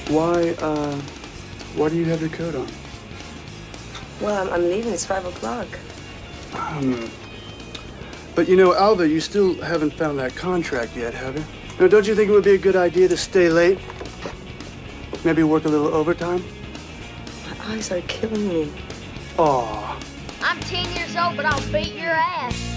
Why do you have your coat on? Well, I'm leaving. It's 5 o'clock. But you know, Alva, you still haven't found that contract yet, have you? Now, don't you think it would be a good idea to stay late? Maybe work a little overtime? My eyes are killing me. Aw. I'm 10 years old, but I'll beat your ass.